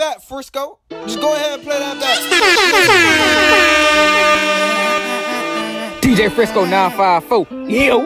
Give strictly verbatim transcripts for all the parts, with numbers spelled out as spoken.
back, Frisco. Just go ahead and play that back. D J Frisco nine five four. Yo.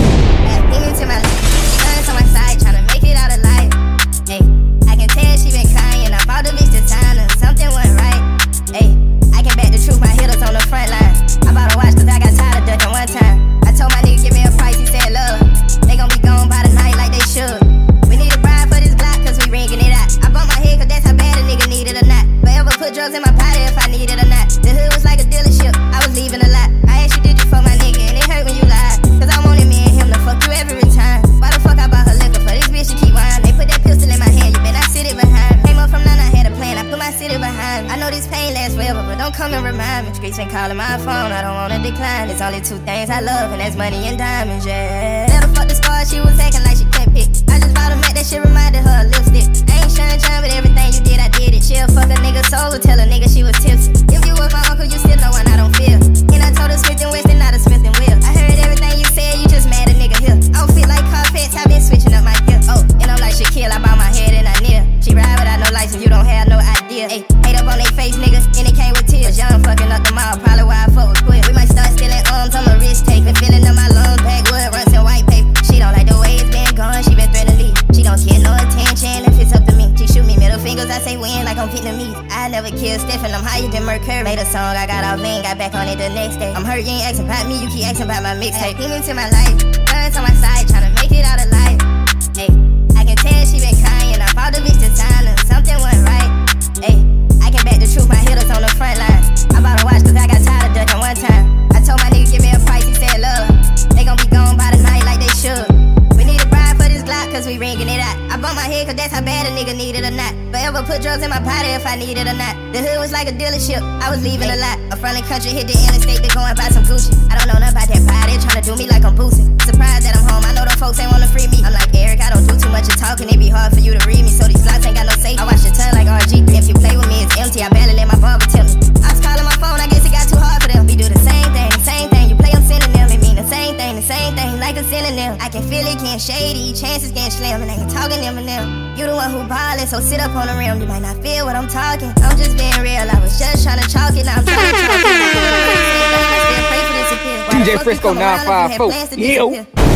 To my guns on my side, tryna make it out alive. Hey, I can tell she been crying. I bought the bitch the time and something went right. Hey, I can bet the truth, my hitters on the front line. I bought a watch cause I got tired of ducking one time. I told my nigga give me a price, he said love. They gon' be gone by the night like they should. We need a bride for this block cause we ringing it out. I bumped my head cause that's how bad a nigga needed or not. But ever put drugs in my potty if I needed or not. The hood was like a dealership, I was leaving a lot. I asked you did you for my nigga and it hurt when you lied. Cause I wanted me and him to fuck you every time. Why the fuck I bought her liquor for this bitch to keep wine? They put that pistol in my hand, you bet I sit it behind. Came up from none, I had a plan, I put my city behind. I know this pain lasts forever, but don't come and remind me. Streets been calling my phone, I don't wanna decline. There's only two things I love, and that's money and diamonds, yeah. Let her fuck the squad, she was acting like she couldn't pick. I just bought a Mac, that shit reminded her of lipstick. I ain't shine shine, but everything you did, I did it. She'll fuck a nigga soul, tell a nigga she was tipsy. If you was my uncle, you still know one I don't feel. And I told her Smith and Wesson, not a Smith and Will. I heard everything you said, you just mad a nigga here. Outfit like carpets, I been switching up my gear. Oh, and I'm like Shaquille, I bout my head and I near. She ride without no license, you don't have no idea. Ayy, hate up on they face, nigga, and it came with tears. Young fucking up the mall, probably why I fuck with quit. We might start stealing arms, I'm a risk taker. Feeling in my lungs, backwood, runs in white paper. She don't like the way it's been gone, she been threatening to leave. She don't get no attention if it's up to me. She shoot me middle fingers, I say win like I'm Vietnamese. I never killed Stephen, I'm higher than Mercury. Made a song, I got off lean, got back on it the next day. I'm hurt, you ain't asking about me, you keep asking about my mixtape. Came into my life, guns on my side, tryna make it out alive. Hey, I can tell she been crying, I bought the bitch the time and something went right. Hey, I can bet the truth, my hitters on the front line. I bought a watch cause I got tired of ducking one time. I told my nigga give me a price, he said love. They gon' be gone by the night like they should. We need a bride for this Glock cause we ringing it out. I bumped my head cause that's how bad a nigga needed or not. But ever put drugs in my potty if I needed or not. The hood was like a dealership, I was leaving a lot. A friendly country hit the interstate, they go and buy some Gucci. I don't know nothing about that pie, they tryna do me like I'm Boosie. Surprised that I'm home, I know them folks ain't wanna free me. I'm like Eric, I don't do too much of talking, it be hard for you to read me. So these blocks ain't got no safe. I watch your tongue like R G three. If you play with me, it's empty, I barely let my barber tell me. I was calling my phone, I guess it got too hard for them. We do the same thing, the same thing. You play them synonym, it mean the same thing, the same thing, like a synonym. I can feel it getting shady, chances getting slim, and I ain't talking them and them. You the one who ballin', so sit up on the rim. You might not feel what I'm talking. I'm just being real, I was just trying to chalk it, now I'm trying to chalk it. I still pray for this appeal. D J Frisco nine five four. Yo.